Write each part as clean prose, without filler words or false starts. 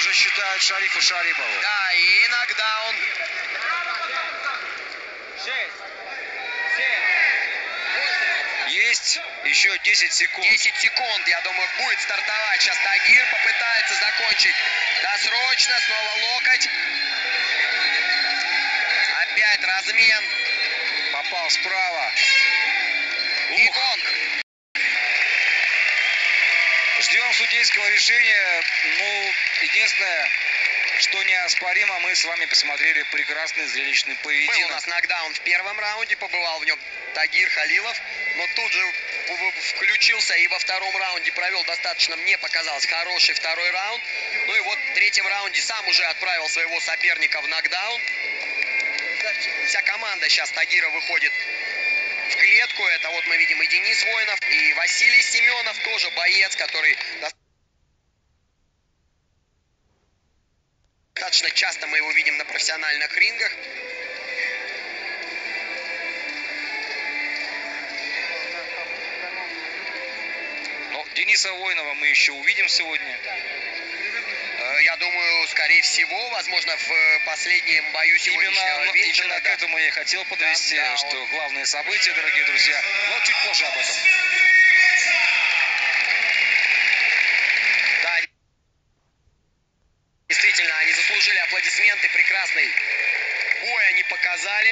уже считают Шарифу Шарипову. Да, и иногда он... 6, 7, 8. Есть еще 10 секунд. 10 секунд, я думаю, будет стартовать. Сейчас Тагир попытается закончить досрочно. Снова локоть. Опять размен. Попал справа. И гонг. Ждем судейского решения. Ну, единственное, что неоспоримо, мы с вами посмотрели прекрасный зрелищный поединок. Был у нас нокдаун в первом раунде, побывал в нем Тагир Халилов, но тут же включился и во втором раунде провел достаточно, мне показалось, хороший второй раунд. Ну и вот в третьем раунде сам уже отправил своего соперника в нокдаун. Вся команда сейчас Тагира выходит в клетку. Это вот мы видим и Денис Воинов, и Василий Семенов, тоже боец, который достаточно часто мы его видим на профессиональных рингах. Но Дениса Воинова мы еще увидим сегодня. Я думаю, скорее всего, возможно, в последнем бою сегодняшнего вечера. Именно к этому я хотел подвести, Да, что главное событие, дорогие друзья. Но чуть позже об этом. Да, действительно, они заслужили аплодисменты. Прекрасный бой они показали.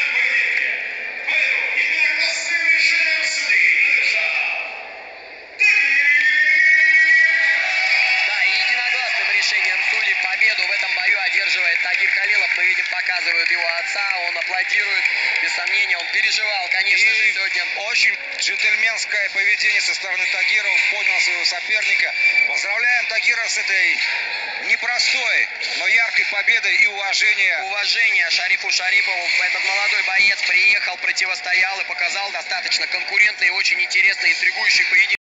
Да, и единогласным решением судей победу в этом бою одерживает Тагир Халилов. Мы видим, показывают его отца, он аплодирует. Без сомнения, он переживал, конечно же, сегодня. Очень джентльменское поведение со стороны Тагира. Он понял своего соперника. Поздравляем Тагира с этой непростой, но яркой победой и уважения. Уважение Шарифу Шарипову. Этот молодой боец приехал, противостоял и показал достаточно конкурентный, очень интересный, интригующий поединок.